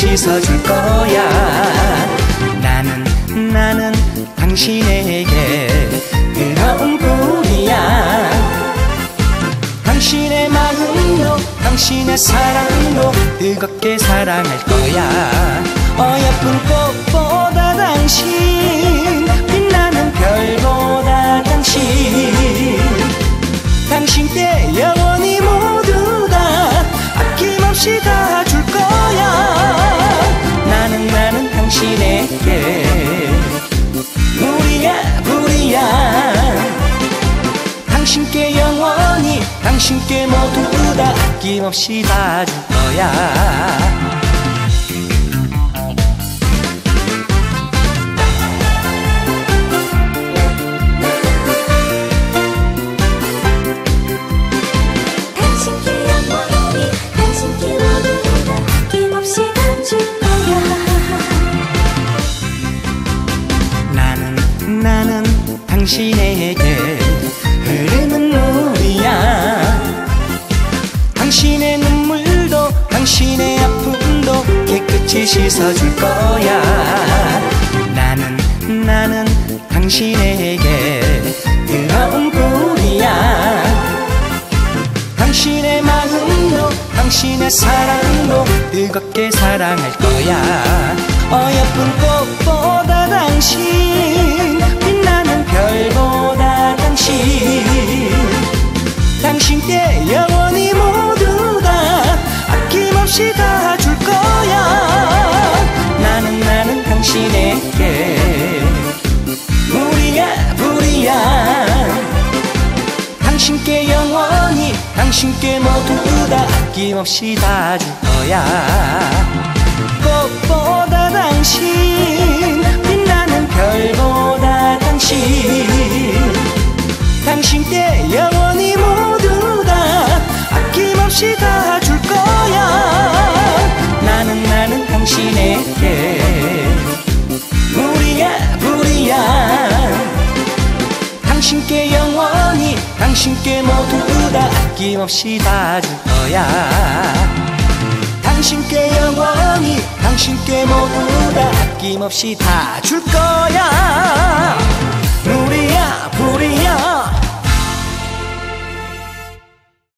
씻어줄 거야. 나는 당신에게 뜨거운 불이야. 당신의 마음도 당신의 사랑도 뜨겁게 사랑할 거야. 어여쁜 꽃보다 당신, 빛나는 별보다 당신, 당신께 영원히 모두 다 아낌없이 다 줄 거야. 나는 당신에게 불이야. 당신께 영원히, 당신께 모두 다 아낌없이 다 줄 거야. 나는 당신에게 흐르는 물이야. 당신의 눈물도 당신의 아픔도 깨끗이 씻어줄 거야. 나는 당신에게 뜨거운 불이야. 당신의 마음도 당신의 사랑도 뜨겁게 사랑할 거야. 어여쁜 꽃보다 당신, 빛나는 별보다 당신, 당신께 영원히 모두 다 아낌없이 다 줄 거야. 나는 당신에게 불이야. 당신께 영원히, 당신께 모두 다 아낌없이 다 줄 거야. 꽃보다 당신, 빛나는 별보다 당신, 당신께 영원히 모두 다 아낌없이 다 줄 거야. 나는 당신에게 불이야. 당신께 영원히, 당신께 모두 다 아낌없이 다 줄 거야. 당신께 영원히, 당신께 모두 다 아낌없이 다 줄 거야.